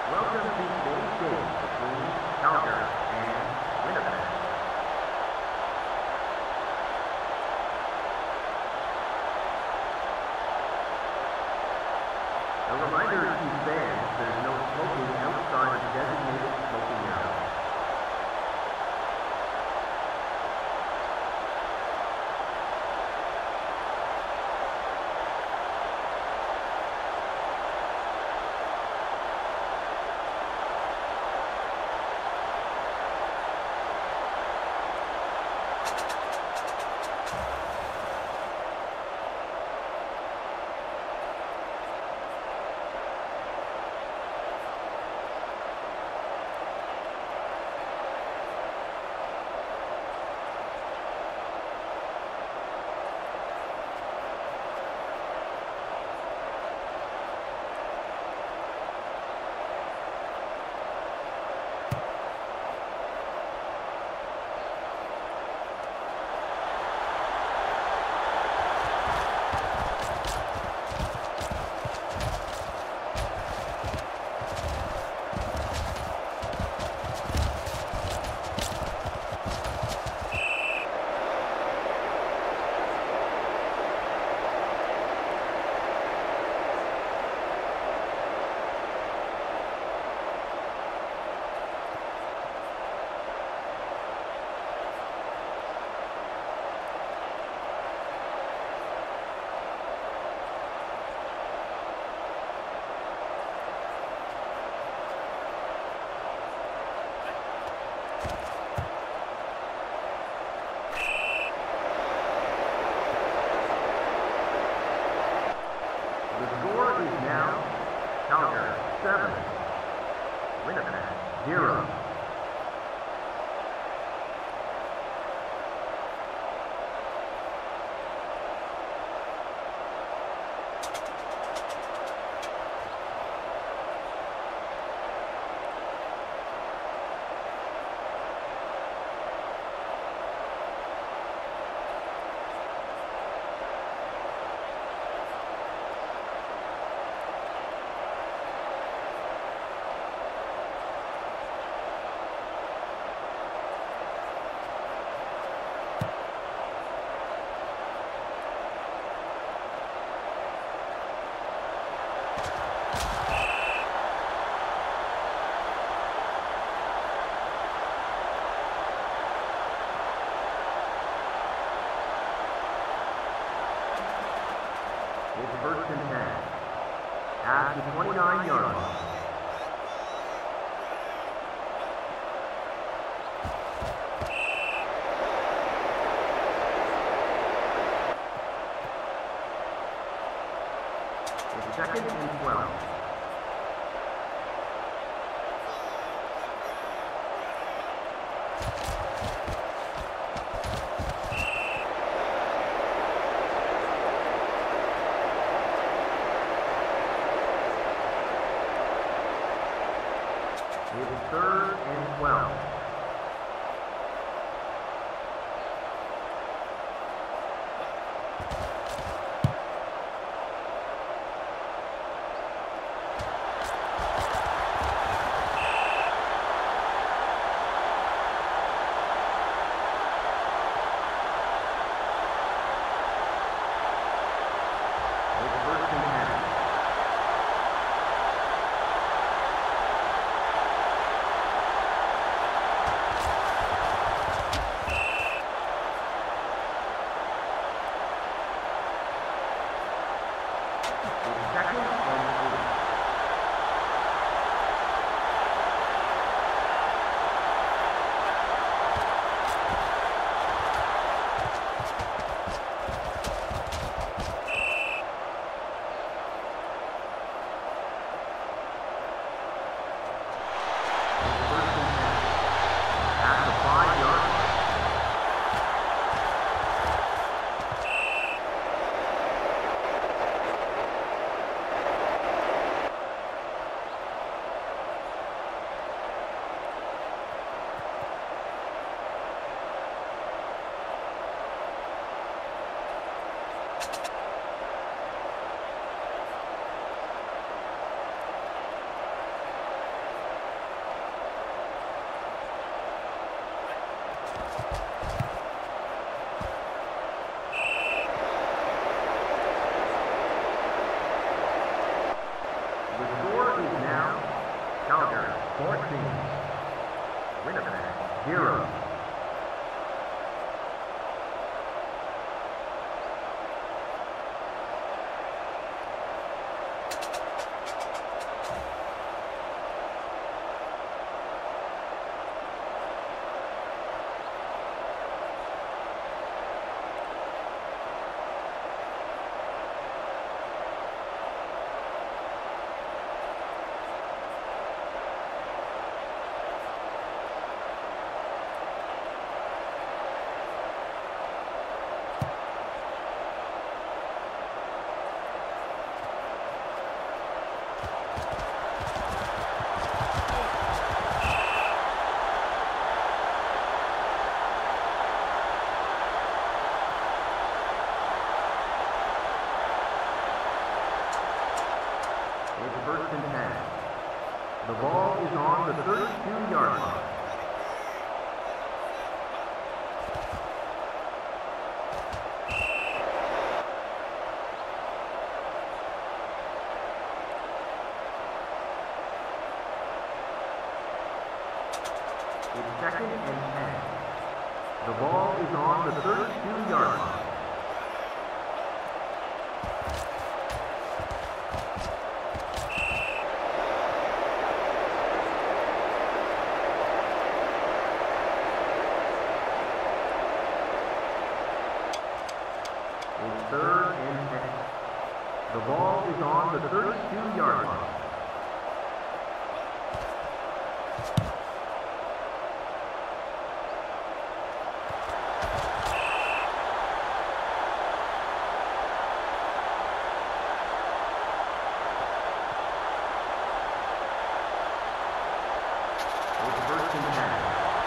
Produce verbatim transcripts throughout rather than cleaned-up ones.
Welcome to today's game between Calgary and Winnipeg. A reminder to fans, there's no smoking outside of the designated smoking area. Calgary seven, Winnipeg zero. It's first and ten at the twenty-nine yard line. It's second and twelve. It's third and twelve. fourteen. Winnipeg, zero. First and ten. The ball is on the thirty-two yard line. It's second and ten. The ball is on the thirty-two yard line. Third and ten. The ball is on the thirty-two yard line. It's first and ten.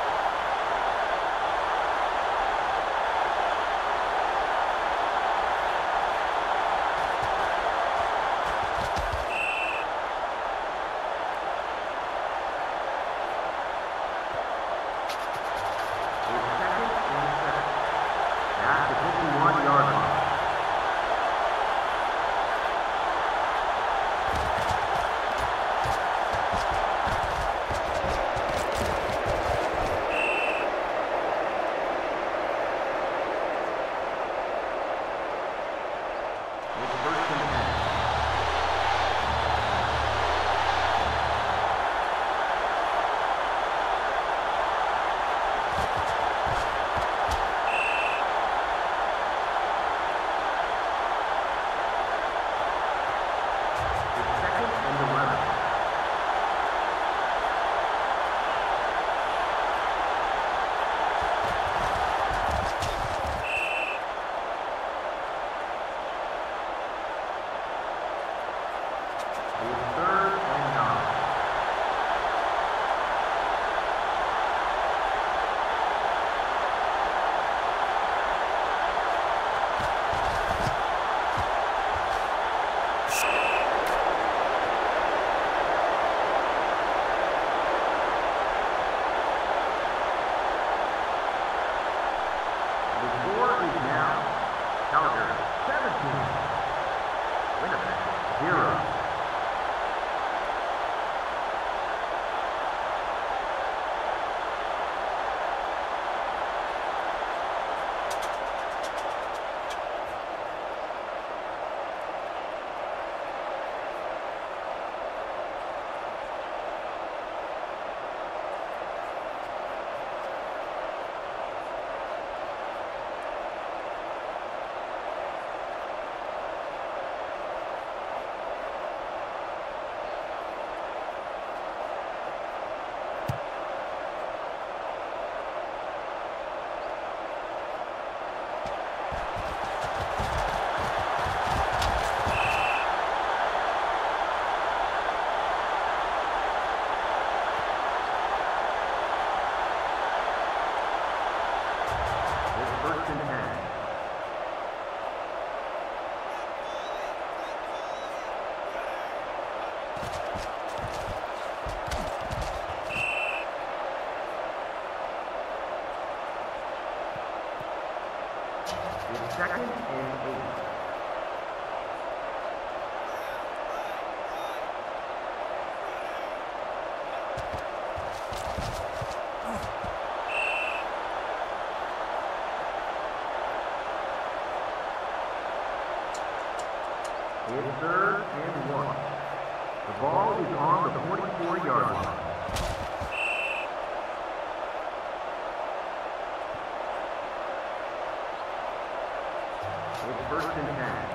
Calgary, seventeen. Winnipeg, zero. First and ten. It's second and eight. third and one. The ball is on the forty-four yard line. It's first and ten.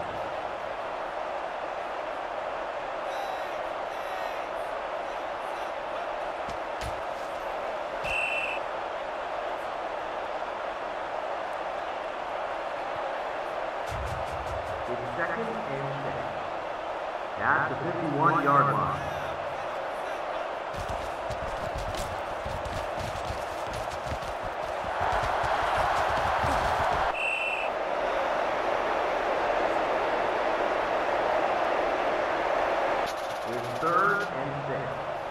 It's second and six. At the fifty-one yard line. It's third and six.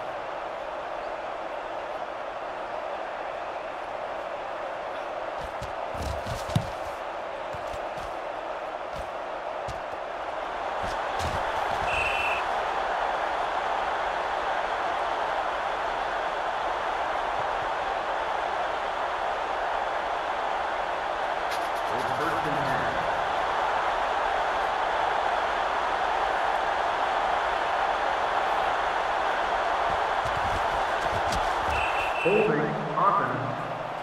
Holding offense.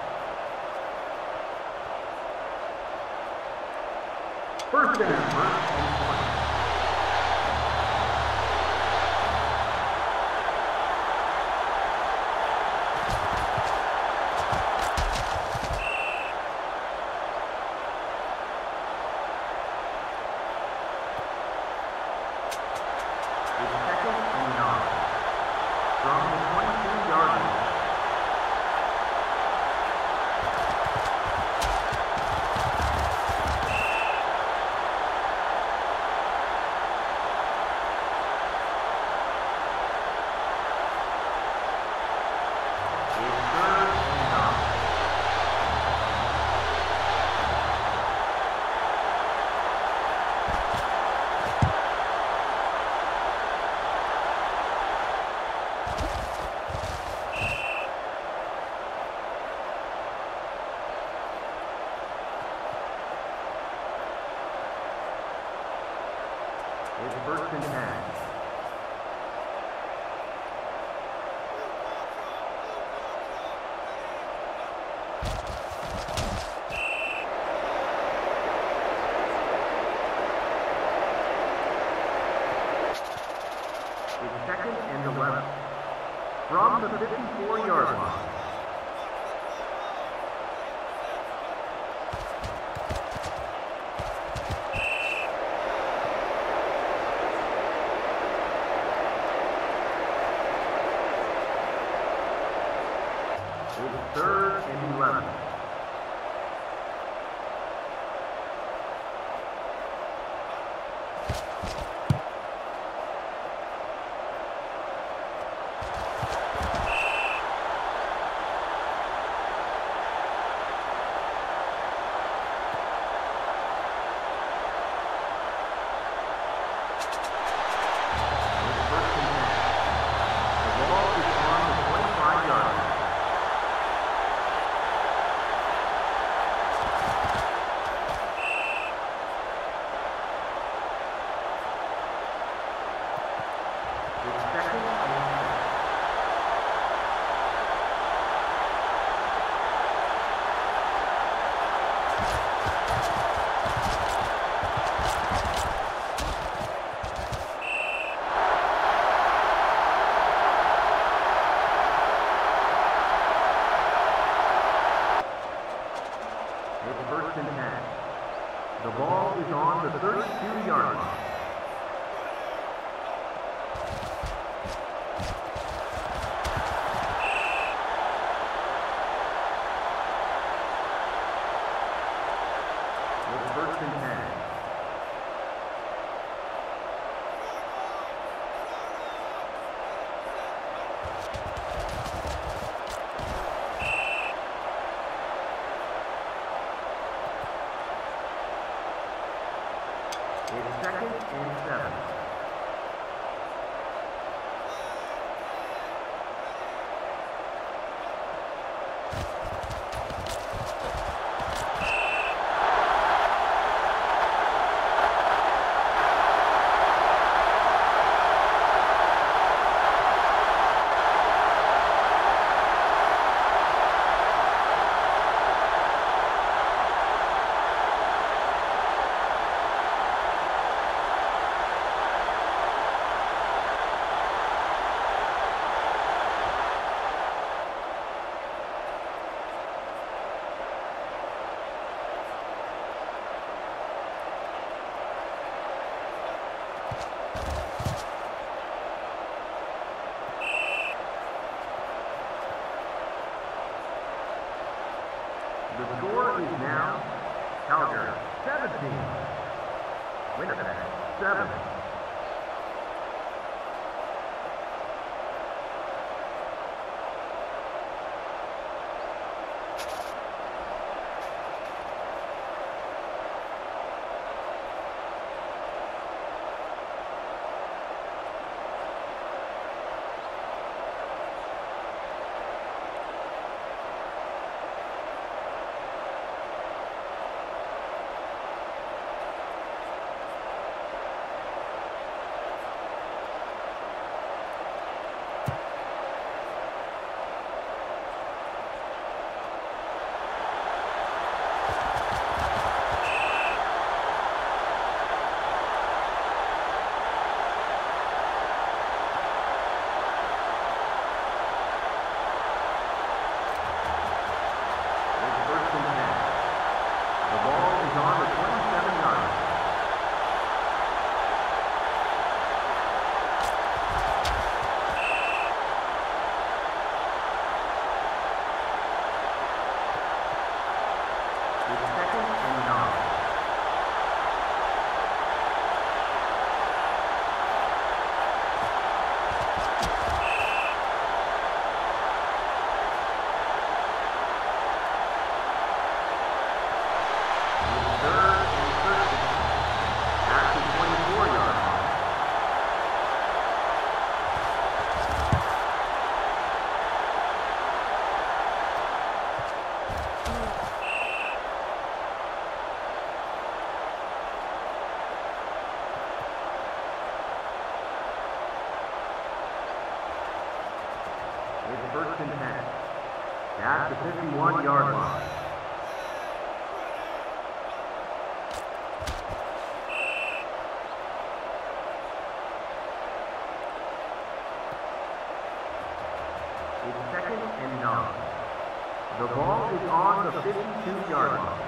First down, first and twenty. It's second and nine. From the twenty-two yard line. It's first and ten. It's second and eleven. From the fifty-four yard line. It's third and eleven. seven. It's first and ten. At the fifty-one yard line. It's second and nine. The ball is on the fifty-two yard line.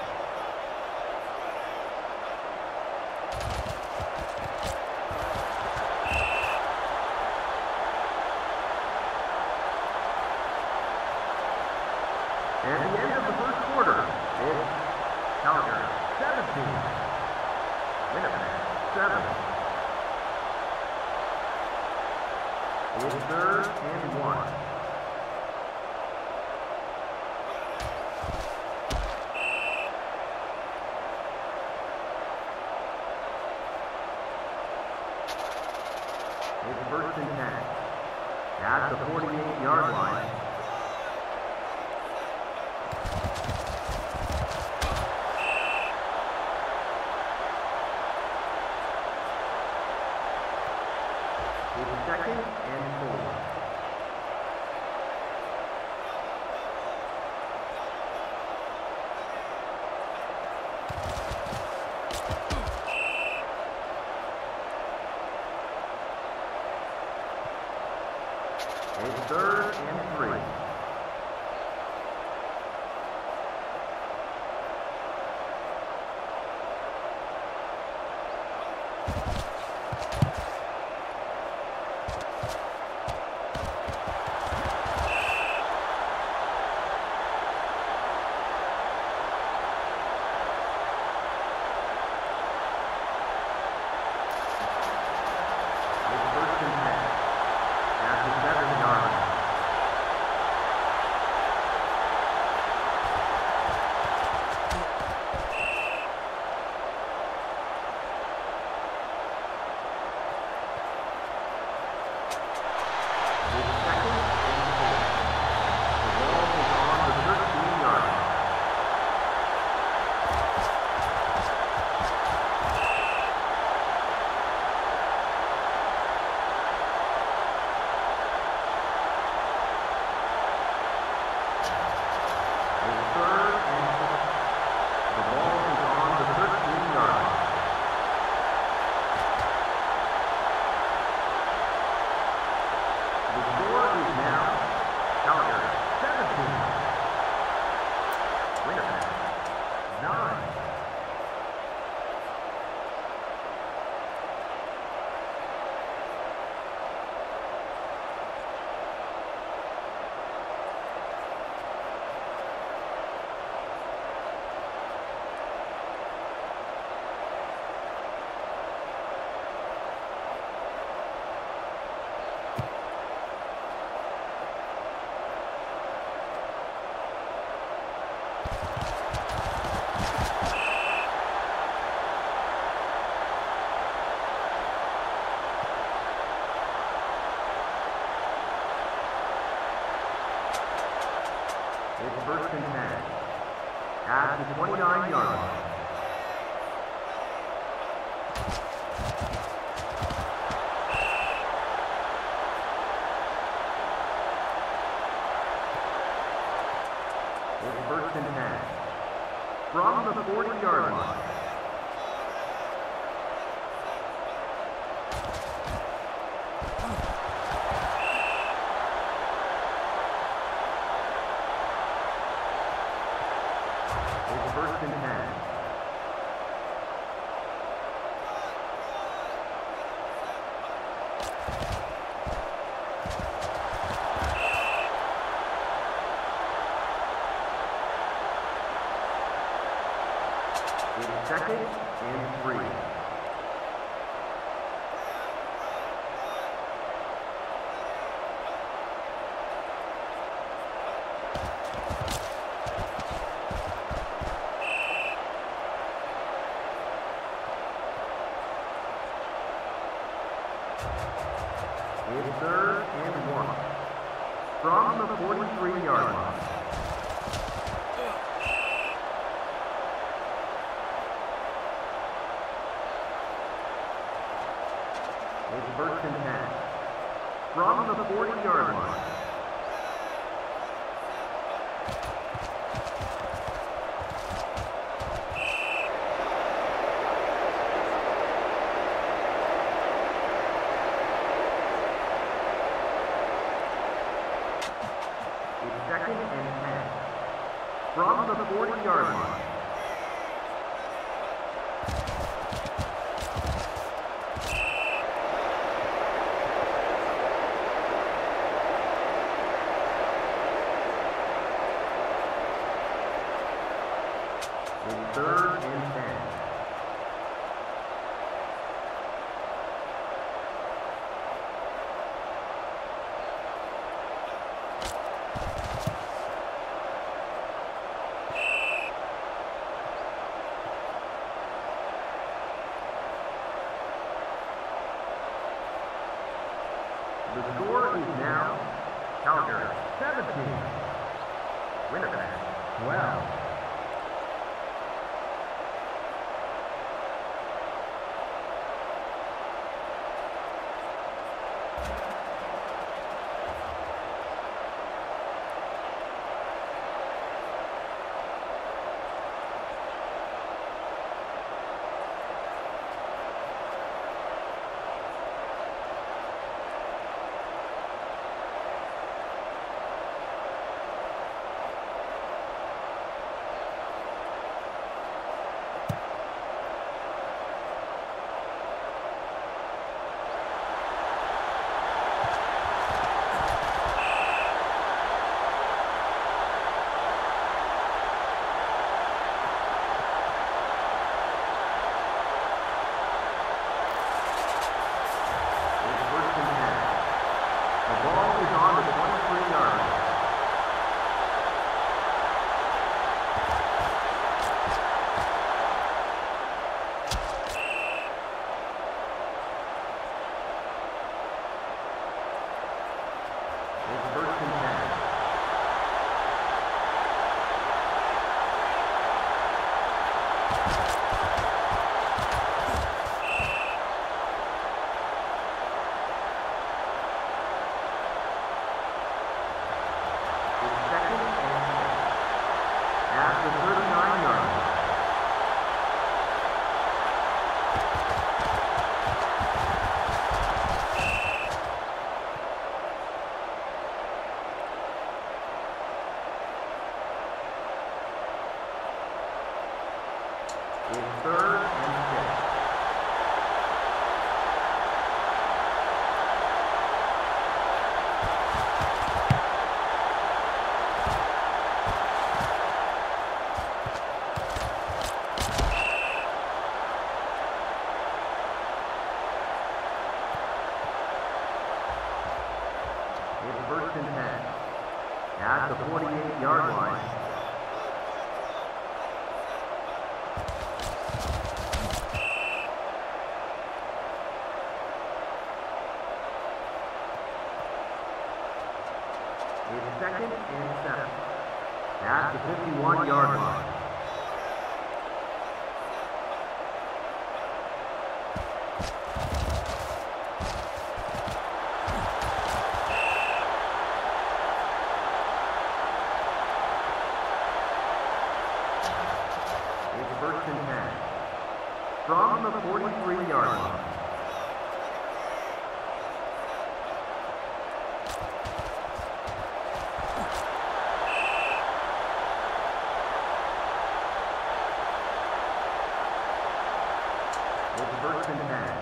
At the end of the first quarter, it's Calgary seventeen, Winnipeg seven. It's third and one. It's first and ten. At the forty-eight yard line. It's second and four. It's third and three. It's first and ten. At the twenty-nine yard line. It's first and ten. From the forty yard line. First and ten. It's second and three. It's third and one. From the forty-three yard line. It's first and ten. From the forty yard line. Second and ten. From the forty yard line. It's third and ten. The score is now Calgary seventeen, Winnipeg twelve. Third and six. It's first and ten. At the forty-eight yard line. It's second and seven. at the fifty-one yard line. It's first and ten from the forty-three yard line. First and ten.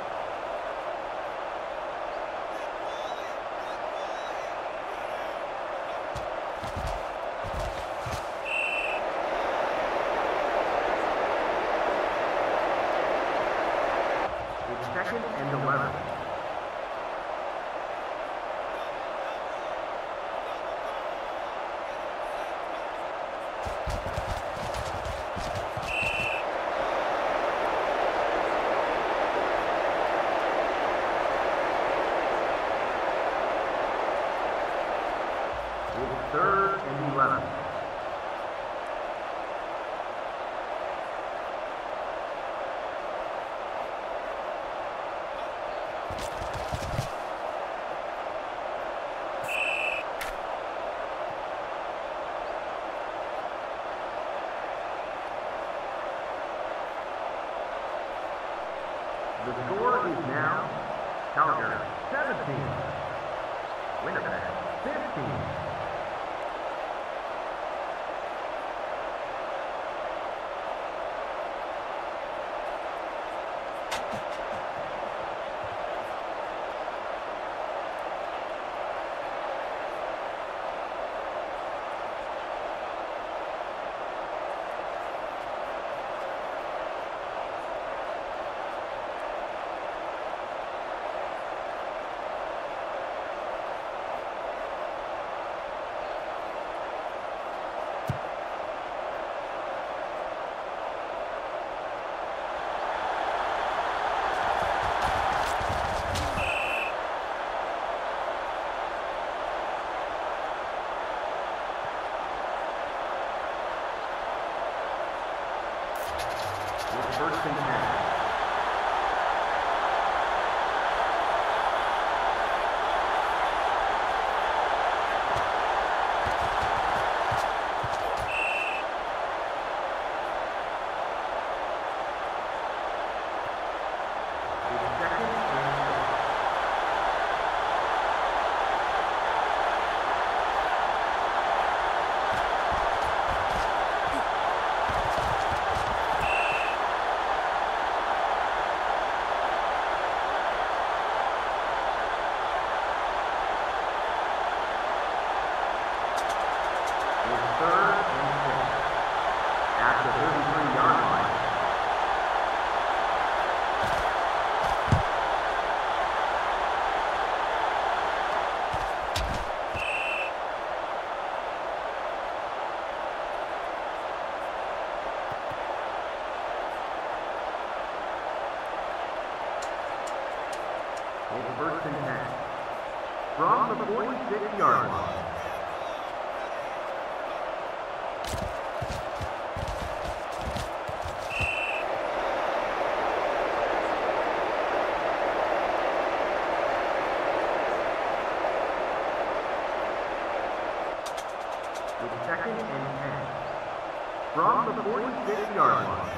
It's second and eleven. Third and eleven. The score is now Calgary seventeen, Winnipeg fifteen. First and ten. It's first and ten from the forty-six yard line. It's second and ten from the forty-six yard line.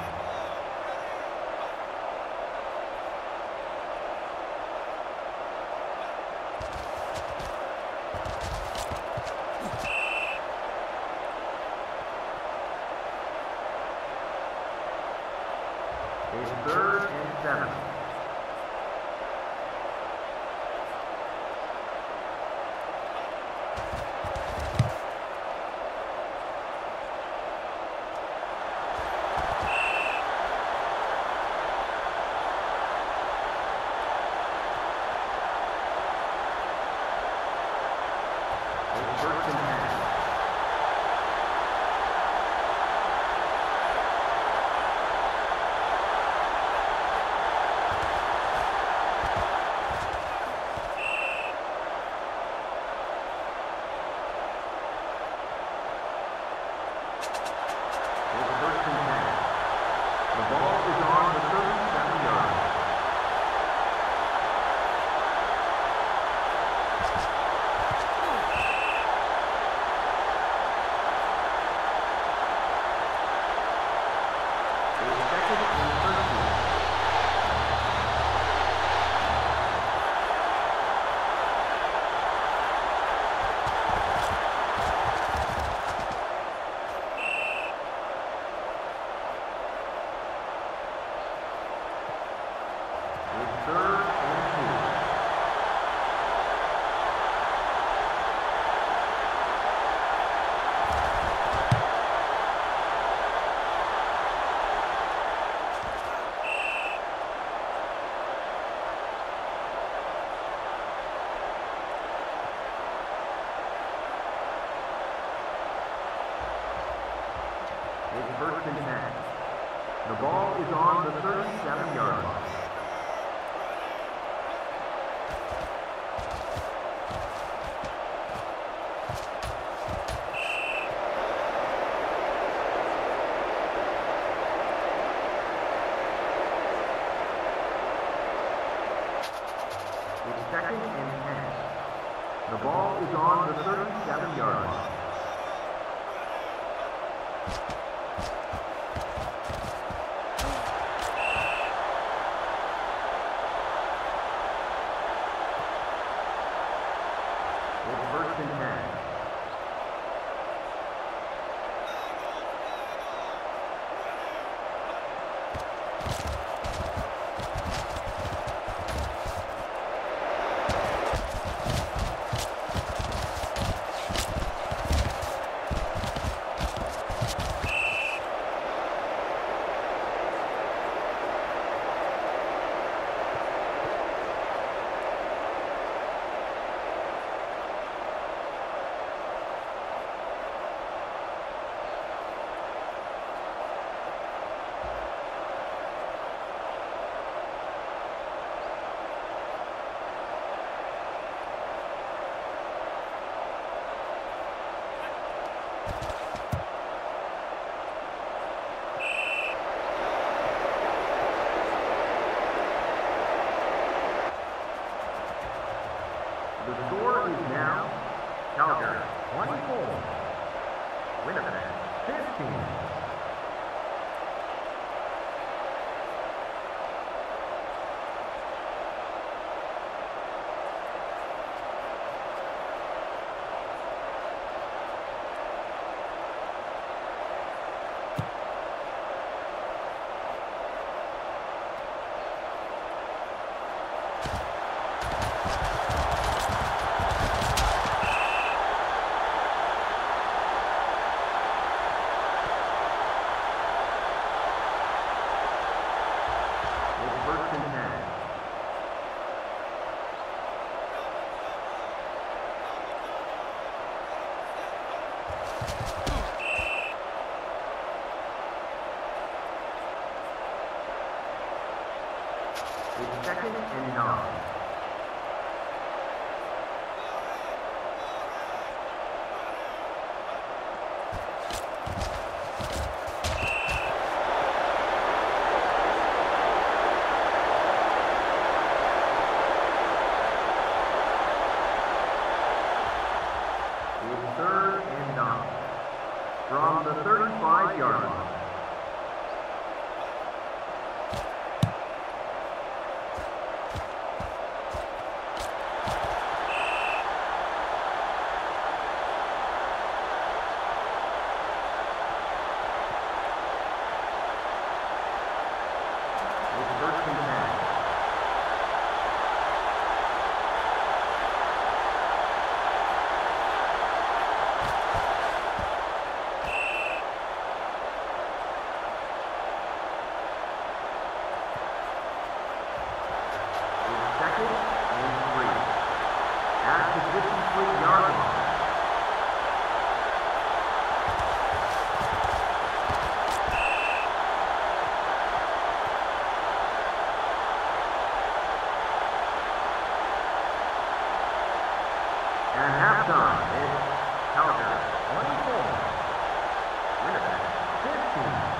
It's third and seven. first and ten. The ball is on the thirty-seven yard line. It's second and ten. The ball is on the thirty-seven yard line. It's first and ten. The score is now Calgary twenty-four, Winnipeg fifteen. First and ten. It's second and nine. Third and nine from the thirty-five yard line. It's first and ten. Second and three at the fifty-three yard line. At halftime, it's Calgary twenty-four, Winnipeg fifteen.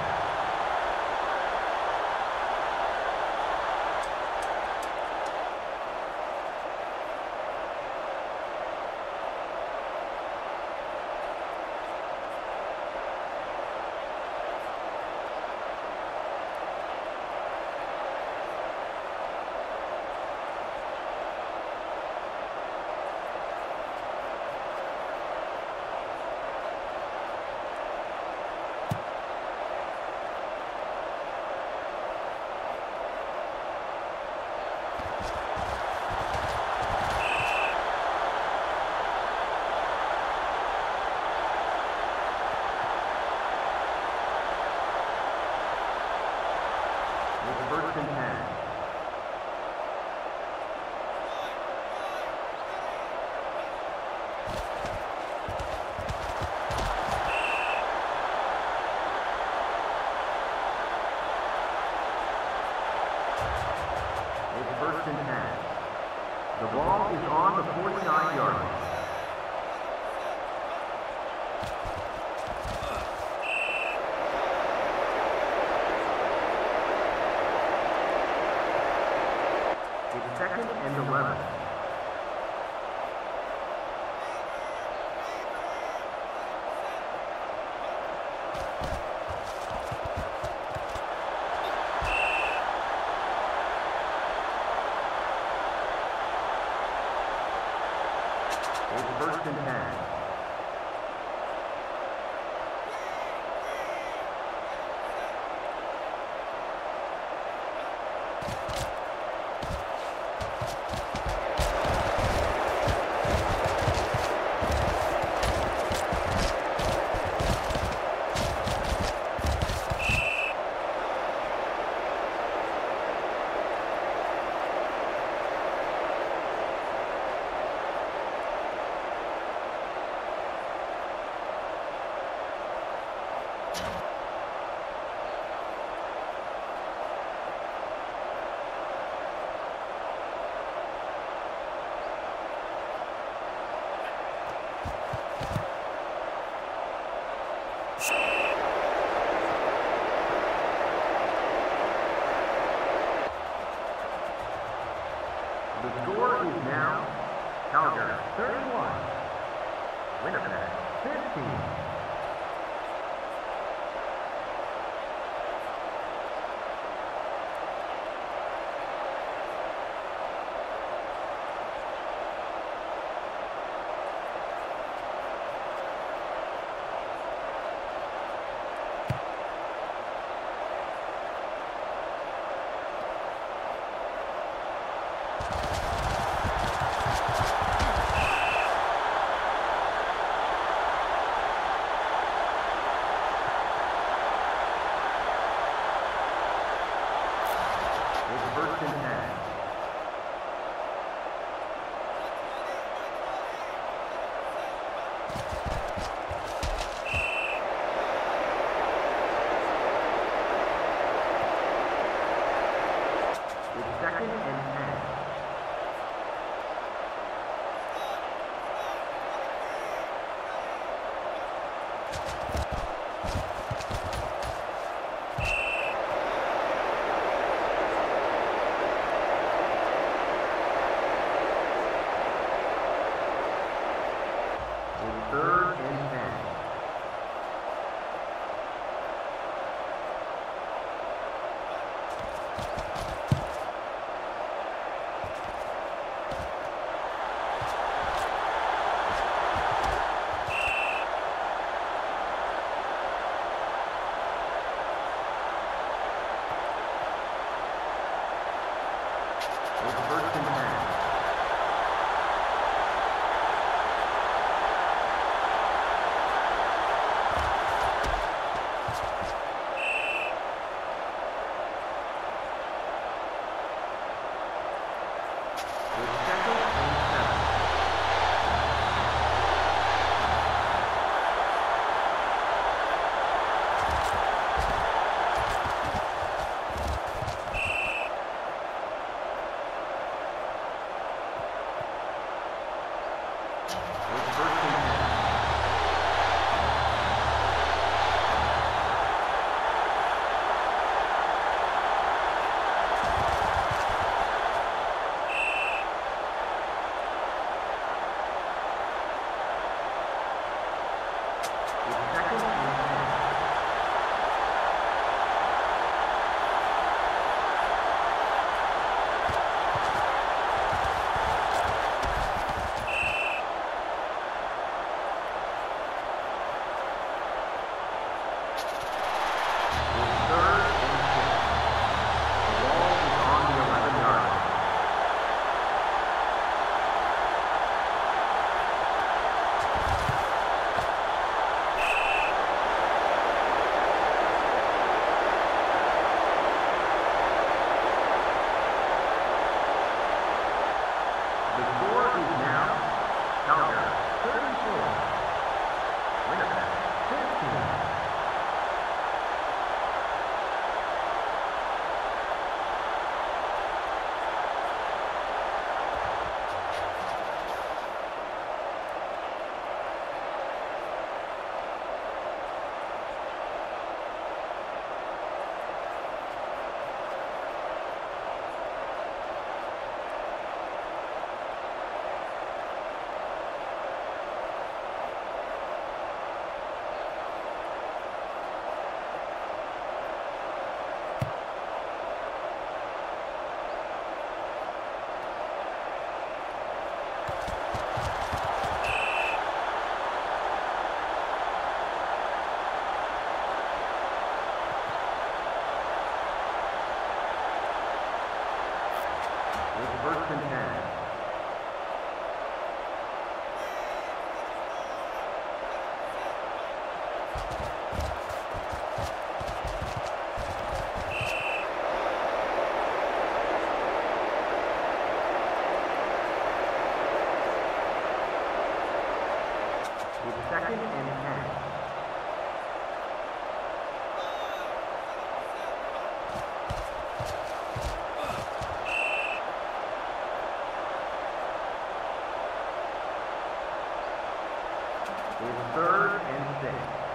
on the forty-nine yard line. It's second and eleven. It's first and ten. The score is now Calgary thirty-one, Winnipeg fifteen. First and ten. It's second and ten. Third and ten. It's first and ten. second and ten. It's third and six.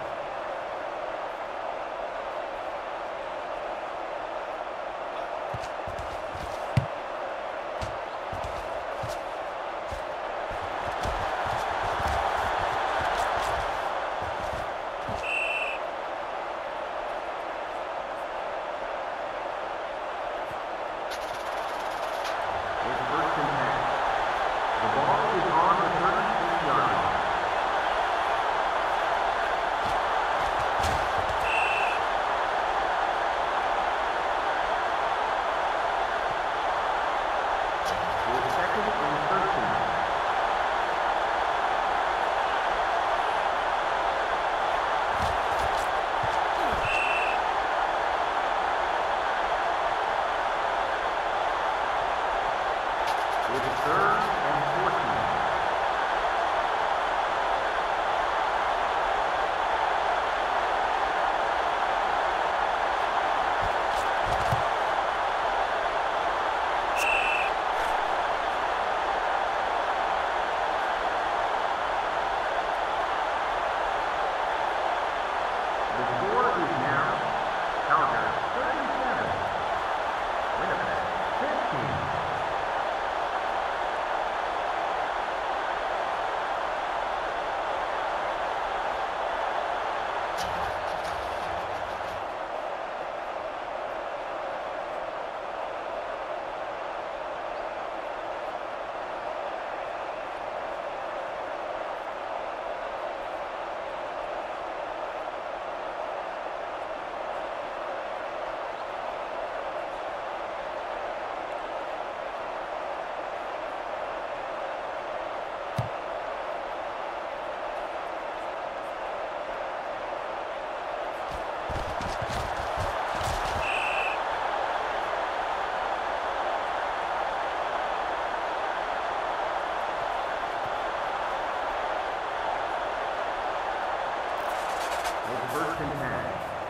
First and ten.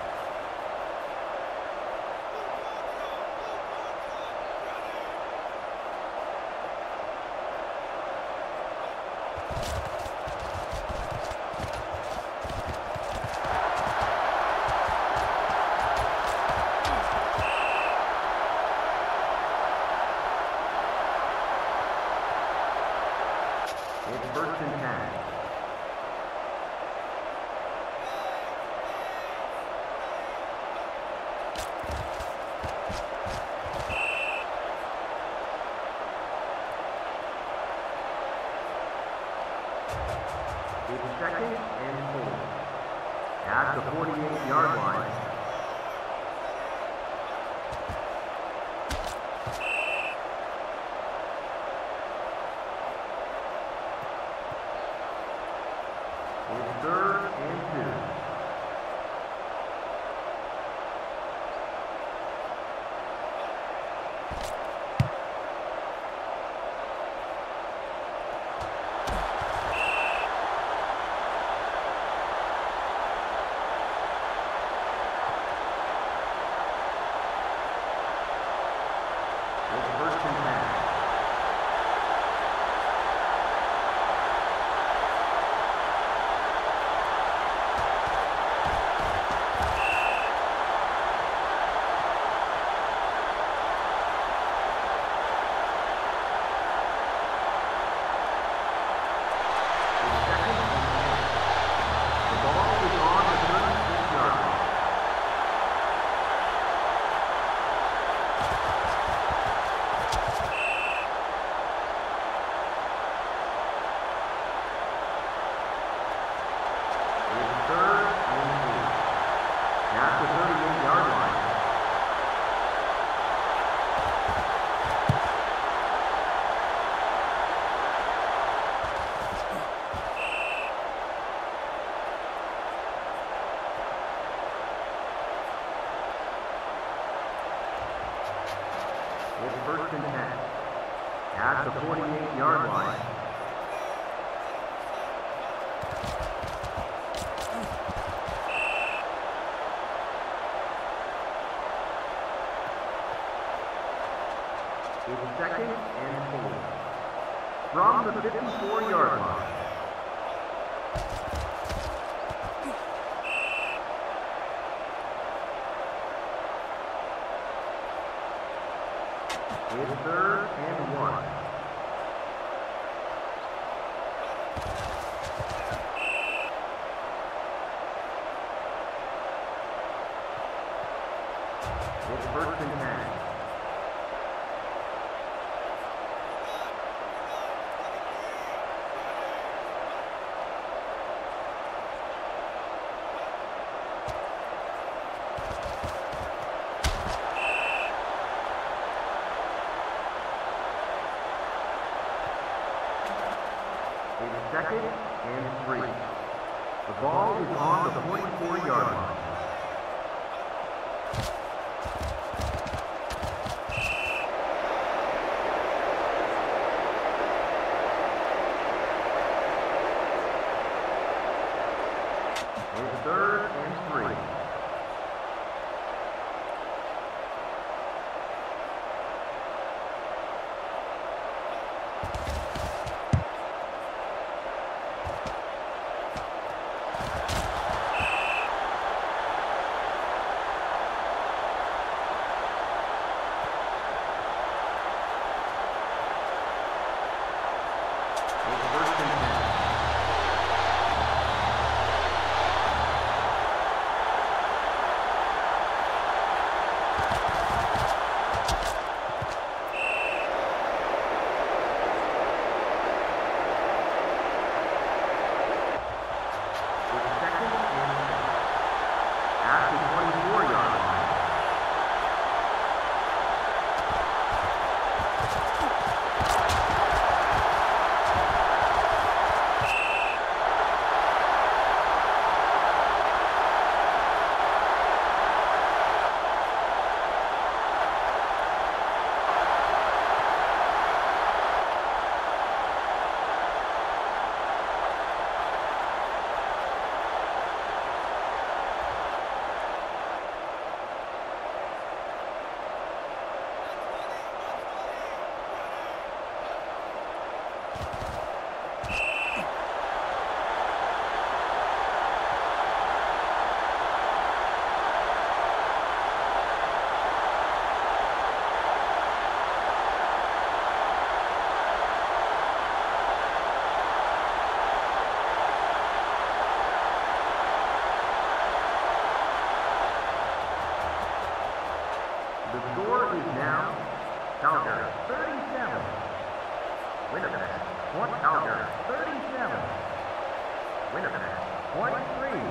It's first and ten. It's second and four. At the forty-eight yard line. It's third and two. It's first and ten. At the forty-eight yard line. from the fifty-four-yard line. It's third and one. It's first and ten. It's second and three. The ball is on the forty-four-yard line. It's third and three. The score is now Calgary thirty-seven. Winnipeg twenty. Calgary thirty-seven. Winnipeg twenty-three.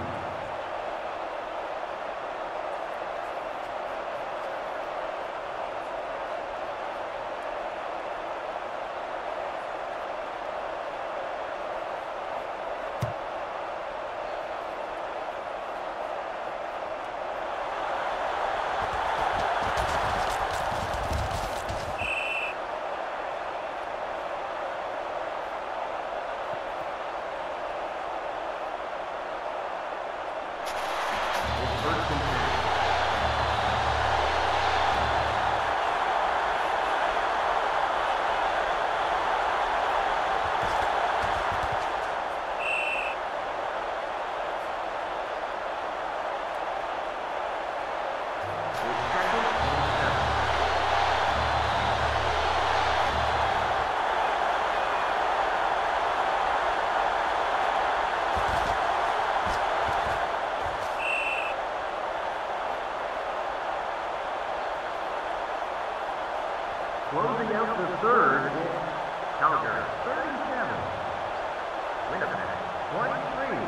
Closing out the third, Calgary thirty-seven. Winnipeg twenty-three.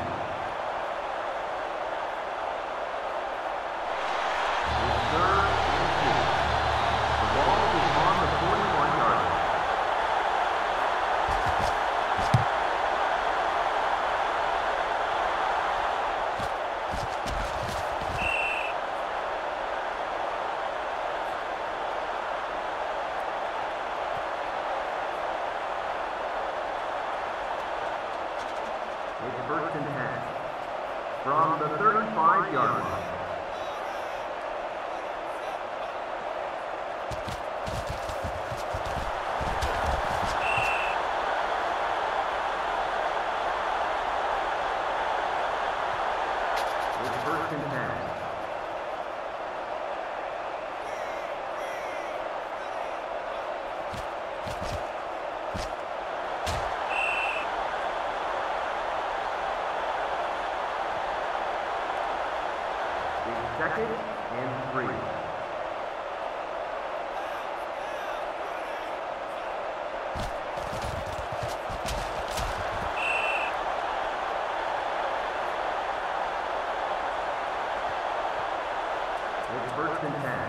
It's third and two. The ball is on the forty-one-yard line. It's first and ten from the thirty-five-yard line. second and three. It's first and ten.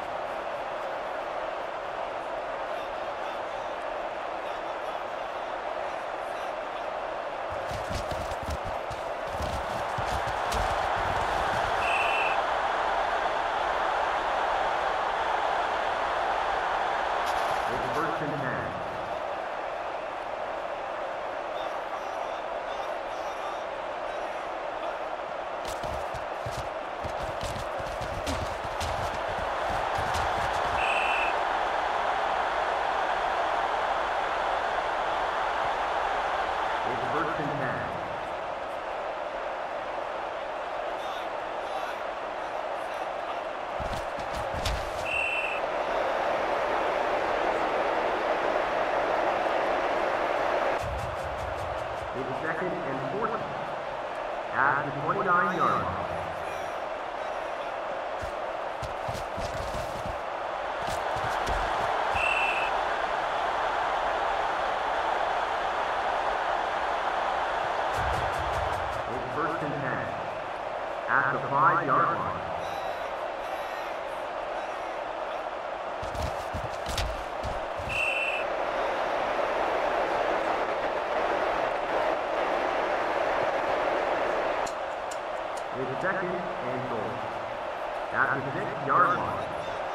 It's first and ten. First and ten. It's second and fourteen. At the twenty-nine yard line. First and ten. At the five-yard line. It's second and goal. At the six-yard line.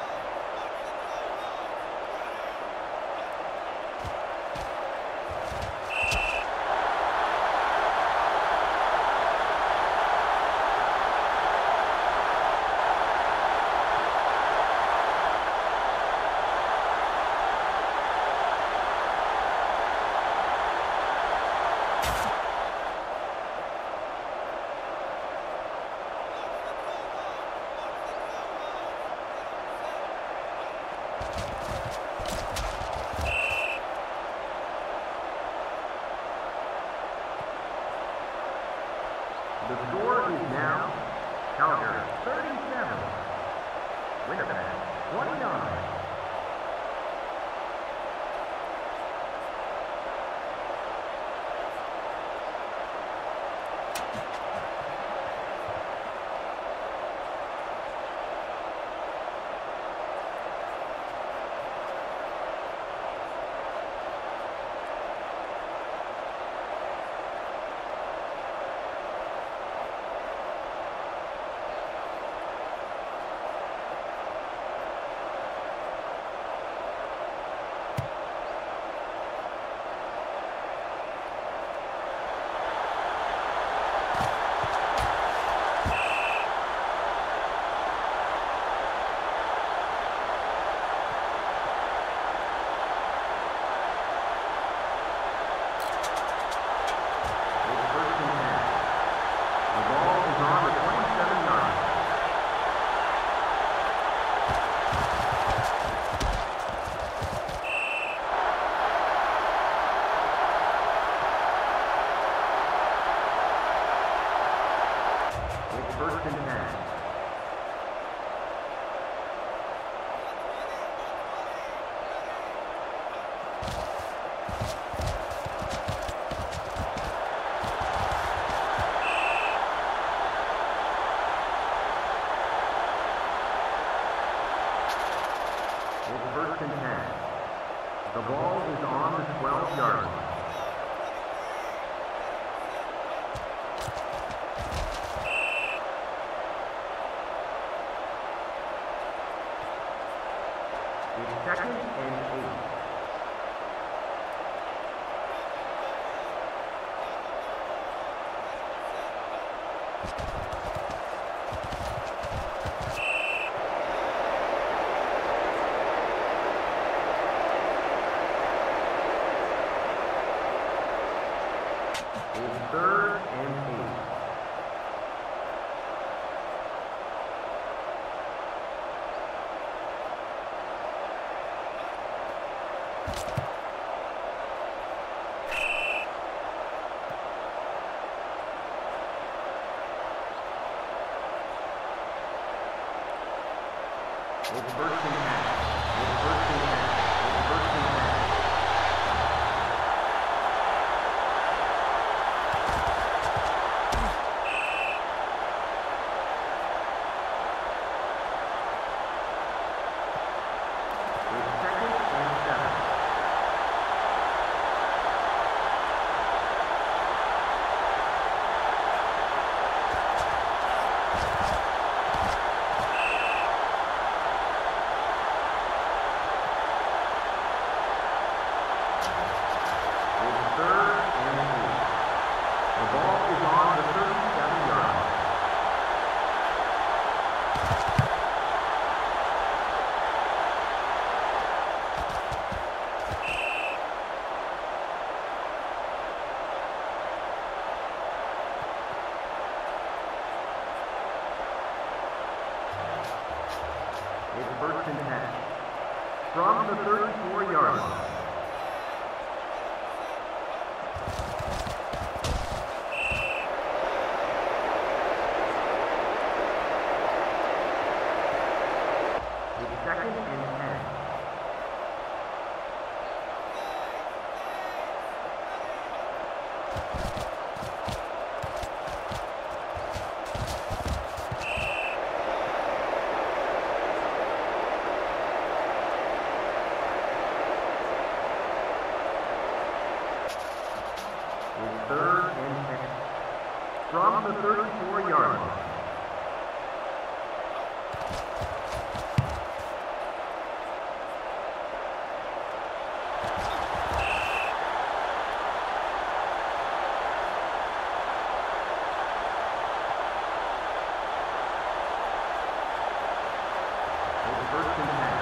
The score is now Calgary thirty-seven, Winnipeg twenty-nine. First and ten. It's first and ten. The ball is on the twelve-yard line. It's second and eight. It's third and eight. It's first and ten. It's first and ten. It's first and ten. It's first and ten. From the thirty-four yard line. It's second and ten. Third and ten. From the thirty-four yard line. It's first and ten.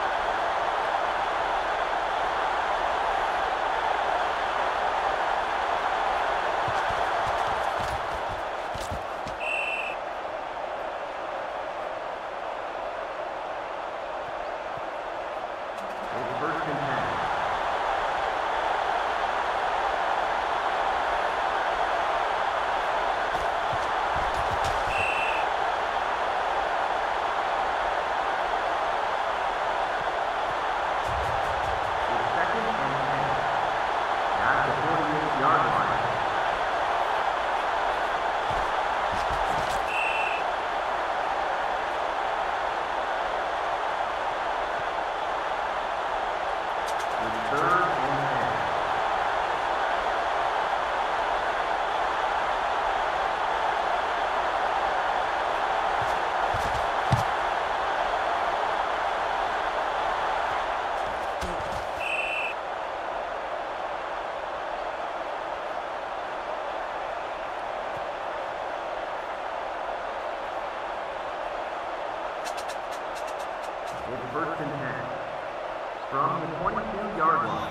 It's first and ten. From the twenty-two yard line.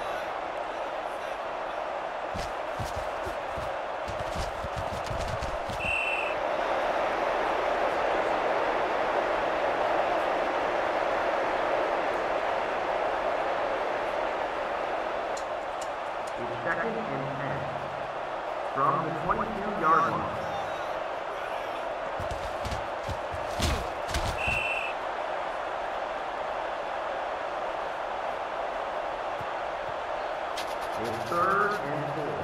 It's second and ten. From the twenty-two yard line. It's third and four.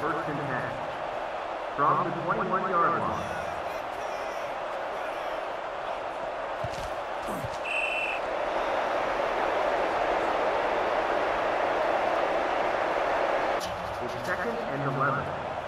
first and ten. From the twenty-one-yard line. It's second and eleven.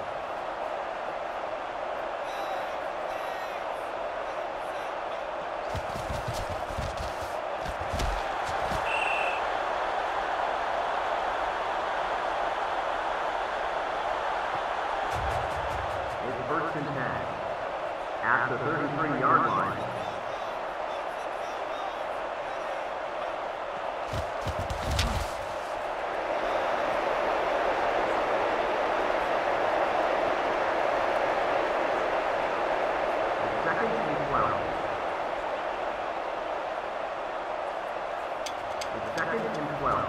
It's first and ten. At the thirty-three-yard line. Second and twelve. It's second and twelve.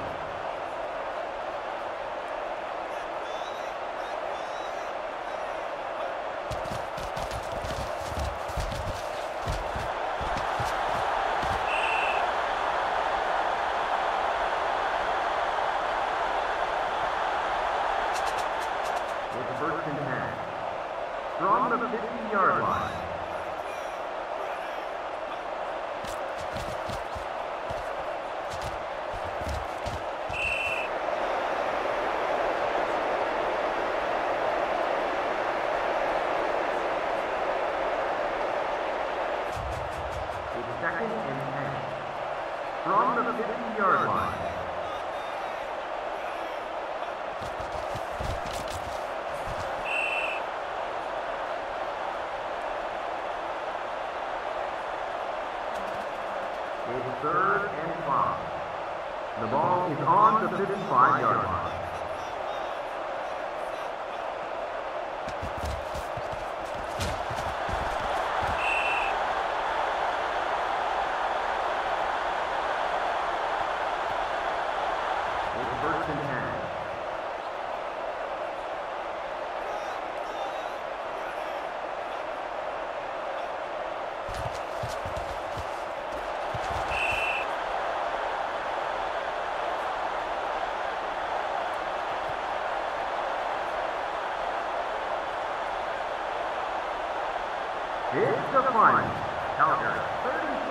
It's first and ten. From the fifty-yard line. It's second and ten. From the fifty-yard line. It's third and five. The ball is on the fifty-five-yard line. It's first and ten. It's the final. Calgary thirty-six.